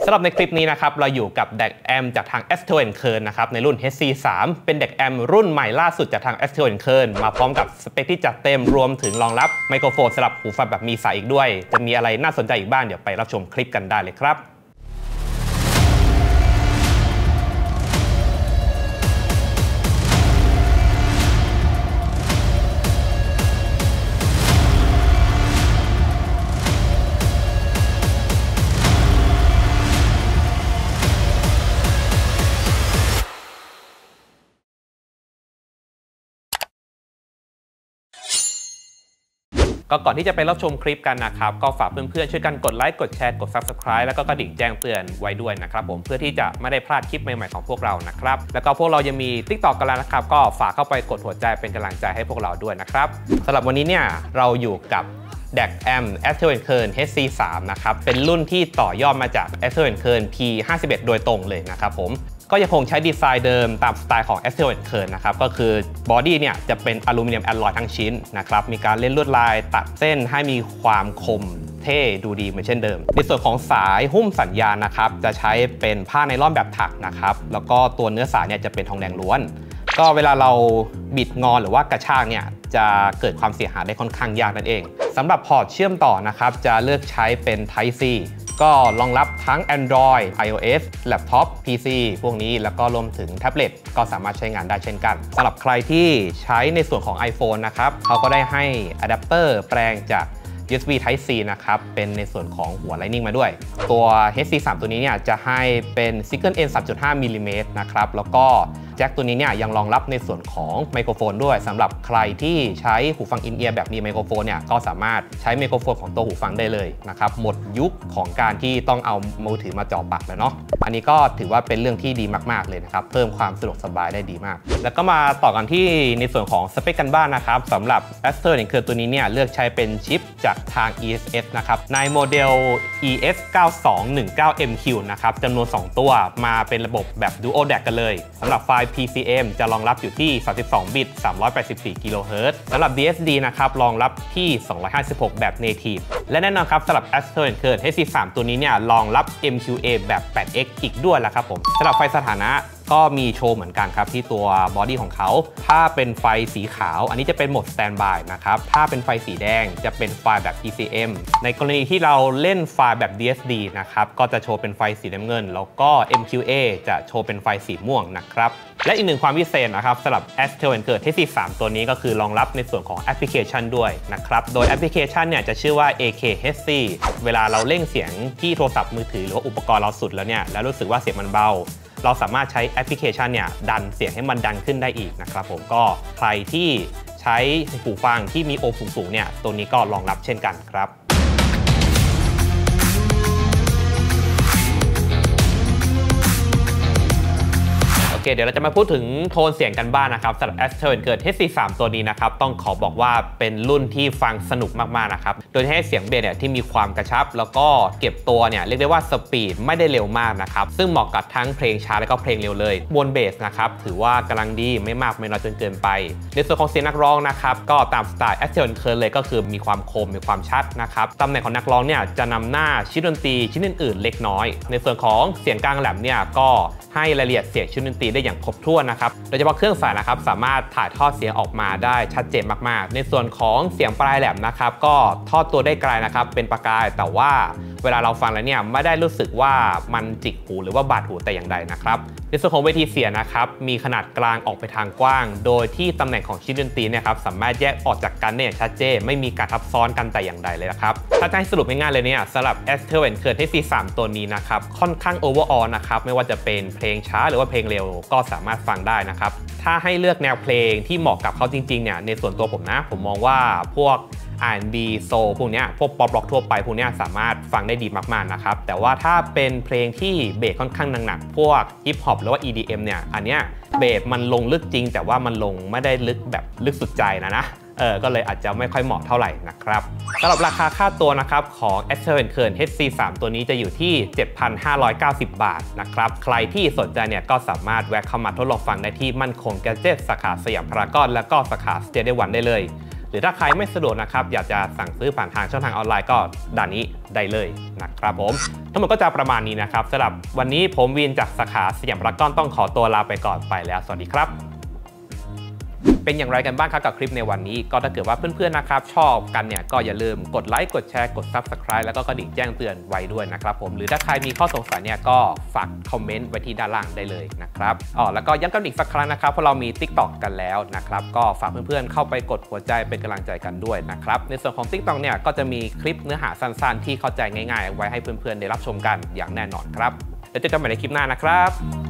สำหรับในคลิปนี้นะครับเราอยู่กับแดกแอมจากทาง Astell & Kern นะครับในรุ่น HC3 เป็นแดกแอมรุ่นใหม่ล่าสุดจากทาง Astell & Kern มาพร้อมกับสเปคที่จัดเต็มรวมถึงรองรับไมโครโฟนสำหรับหูฟังแบบมีสายอีกด้วยจะมีอะไรน่าสนใจอีกบ้างเดี๋ยวไปรับชมคลิปกันได้เลยครับก็ก่อนที่จะไปรับชมคลิปกันนะครับก็ฝากเพื่อนๆช่วยกันกดไลค์กดแชร์กด Subscribe แล้วก็กระดิ่งแจ้งเตือนไว้ด้วยนะครับผมเพื่อที่จะไม่ได้พลาดคลิปใหม่ๆของพวกเรานะครับแล้วก็พวกเรายังมี TikTok กันแล้วนะครับก็ฝากเข้าไปกดหัวใจเป็นกำลังใจให้พวกเราด้วยนะครับสำหรับวันนี้เนี่ยเราอยู่กับแดกแอม Astell & Kern HC3 นะครับเป็นรุ่นที่ต่อยอดมาจาก Astell & Kern P51 โดยตรงเลยนะครับผมก็ยังคงใช้ดีไซน์เดิมตามสไตล์ของ Astell & Kern นะครับก็คือบอดี้เนี่ยจะเป็นอลูมิเนียมแอลลอยทั้งชิ้นนะครับมีการเล่นลวดลายตัดเส้นให้มีความคมเท่ดูดีเหมือนเช่นเดิมในส่วนของสายหุ้มสัญญาณนะครับจะใช้เป็นผ้าไนลอนแบบถักนะครับแล้วก็ตัวเนื้อสายเนี่ยจะเป็นทองแดงล้วนก็เวลาเราบิดงอหรือว่ากระชากเนี่ยจะเกิดความเสียหายได้ค่อนข้างยากนั่นเองสำหรับพอร์ตเชื่อมต่อนะครับจะเลือกใช้เป็น Type Cก็รองรับทั้ง Android iOS Laptop PC พวกนี้แล้วก็รวมถึงแท็บเล็ตก็สามารถใช้งานได้เช่นกันสำหรับใครที่ใช้ในส่วนของ iPhone นะครับเขาก็ได้ให้อะแดปเตอร์แปลงจาก USB Type C นะครับเป็นในส่วนของหัว Lightning มาด้วยตัว HC3 ตัวนี้เนี่ยจะให้เป็น Single N 3.5 มิลลิเมตรนะครับแล้วก็แจ็คตัวนี้เนี่ยยังรองรับในส่วนของไมโครโฟนด้วยสำหรับใครที่ใช้หูฟังอินเอียร์แบบมีไมโครโฟนเนี่ยก็สามารถใช้ไมโครโฟนของตัวหูฟังได้เลยนะครับหมดยุคของการที่ต้องเอามือถือมาจ่อปากแล้วเนาะอันนี้ก็ถือว่าเป็นเรื่องที่ดีมากๆเลยนะครับเพิ่มความสะดวกสบายได้ดีมากแล้วก็มาต่อกันที่ในส่วนของสเปคกันบ้างนะครับสำหรับ Astell & Kern ตัวนี้เนี่ยเลือกใช้เป็นชิปจากทาง ESS นะครับในโมเดล ES9219MQ นะครับจำนวน2ตัวมาเป็นระบบแบบ Dual DAC กันเลยสำหรับไฟล์ PCM จะรองรับอยู่ที่32บิต384กิโลเฮิรตซ์สำหรับ DSD นะครับรองรับที่256แบบ Native และแน่นอนครับสำหรับ Astell & Kern HC3 ตัวนี้เนี่ยรองรับ MQA แบบ 8X อีกด้วยแล้วครับผมสำหรับไฟสถานะก็มีโชว์เหมือนกันครับที่ตัวบอดี้ของเขาถ้าเป็นไฟสีขาวอันนี้จะเป็นโหมด Standby นะครับถ้าเป็นไฟสีแดงจะเป็นไฟแบบ PCM ในกรณีที่เราเล่นไฟแบบ DSD นะครับก็จะโชว์เป็นไฟสีน้ำเงินแล้วก็ MQA จะโชว์เป็นไฟสีม่วงนะครับและอีกหนึ่งความพิเศษนะครับสำหรับ Astell & Kern HC3 ตัวนี้ก็คือรองรับในส่วนของแอปพลิเคชันด้วยนะครับโดยแอปพลิเคชันเนี่ยจะชื่อว่า AKHC เวลาเราเร่งเสียงที่โทรศัพท์มือถือหรือว่าอุปกรณ์เราสุดแล้วเนี่ยแล้วรู้สึกว่าเสียงมันเบาเราสามารถใช้แอปพลิเคชันเนี่ยดันเสียงให้มันดังขึ้นได้อีกนะครับผมก็ใครที่ใช้หูฟังที่มีโอห์มสูงๆเนี่ยตัวนี้ก็รองรับเช่นกันครับโอเคเดี๋ยวเราจะมาพูดถึงโทนเสียงกันบ้างนะครับสำหรับ Astell & Kern HC3 ตัวนี้นะครับต้องขอบอกว่าเป็นรุ่นที่ฟังสนุกมากๆนะครับโดยให้เสียงเบสเนี่ยที่มีความกระชับแล้วก็เก็บตัวเนี่ยเรียกได้ว่าสปีดไม่ได้เร็วมากนะครับซึ่งเหมาะกับทั้งเพลงช้าและก็เพลงเร็วเลยบนเบสนะครับถือว่ากำลังดีไม่มากไม่น้อยจนเกินไปในส่วนของเสียงนักร้องนะครับก็ตามสไตล์ Astell & Kern เลยก็คือมีความคมมีความชัดนะครับตำแหน่งของนักร้องเนี่ยจะนำหน้าชิ้นดนตรีชิ้นอื่นๆเล็กน้อยในส่วนของเสียงกลางแหลมเนี่ยก็ให้รายละเอียดเสียงชิ้นดนตรีได้อย่างครบถ้วนนะครับโดยเฉพาะเครื่องสายนะครับสามารถถ่ายทอดเสียงออกมาได้ชัดเจนมากๆในส่วนของเสียงปลายแหลมนะครับก็ทอดตัวได้ไกลนะครับเป็นประกายแต่ว่าเวลาเราฟังแล้วเนี่ยไม่ได้รู้สึกว่ามันจิกหูหรือว่าบาดหูแต่อย่างใดนะครับในส่วนของเวทีเสียงนะครับมีขนาดกลางออกไปทางกว้างโดยที่ตำแหน่งของชิ้นดนตรีเนี่ยครับสามารถแยกออกจากกันได้อย่างชัดเจนไม่มีการทับซ้อนกันแต่อย่างใดเลยนะครับถ้าจะให้สรุปง่ายๆเลยเนี่ยสำหรับ Astell & Kern HC3 ตัวนี้นะครับค่อนข้าง overall นะครับไม่ว่าจะเป็นเพลงช้าหรือว่าเพลงเร็วก็สามารถฟังได้นะครับถ้าให้เลือกแนวเพลงที่เหมาะกับเขาจริงๆเนี่ยในส่วนตัวผมนะผมมองว่าพวกR&B โซลพวกนี้พวกป๊อปร็อกทั่วไปพวกนี้สามารถฟังได้ดีมากๆนะครับแต่ว่าถ้าเป็นเพลงที่เบสค่อนข้างหนักๆพวกฮิปฮอปหรือว่า EDM เนี่ยอันเนี้ยเบสมันลงลึกจริงแต่ว่ามันลงไม่ได้ลึกแบบลึกสุดใจนะก็เลยอาจจะไม่ค่อยเหมาะเท่าไหร่นะครับสำหรับราคาค่าตัวนะครับของ Astell & Kern HC3 ตัวนี้จะอยู่ที่ 7,590 บาทนะครับใครที่สนใจเนี่ยก็สามารถแวะเข้ามาทดลองฟังได้ที่มั่นคงแกดเจ็ตสาขาสยามพารากอนและก็สาขา Stadium 1ได้เลยหรือถ้าใครไม่สะดวกนะครับอยากจะสั่งซื้อผ่านทางช่องทางออนไลน์ก็ด้านนี้ได้เลยนะครับผมทั้งหมดก็จะประมาณนี้นะครับสำหรับวันนี้ผมวินจากสาขาสยามพารากอนต้องขอตัวลาไปก่อนไปแล้วสวัสดีครับเป็นอย่างไรกันบ้างครับกับคลิปในวันนี้ก็ถ้าเกิดว่าเพื่อนๆนะครับชอบกันเนี่ยก็อย่าลืมกดไลค์กดแชร์กด Subscribe แล้วก็กระดิ่งแจ้งเตือนไว้ด้วยนะครับผมหรือถ้าใครมีข้อสงสัยเนี่ยก็ฝากคอมเมนต์ไว้ที่ด้านล่างได้เลยนะครับแล้วก็ย้ำกันอีกสักครั้งนะครับเพราะเรามี TikTok กันแล้วนะครับก็ฝากเพื่อนๆเข้าไปกดหัวใจเป็นกำลังใจกันด้วยนะครับในส่วนของ TikTok เนี่ยก็จะมีคลิปเนื้อหาสั้นๆที่เข้าใจง่ายๆไว้ให้เพื่อนๆได้รับชมกันอย่างแน่นอนครับแล้วเจอกันใหม่ในคลิปหน้านะครับ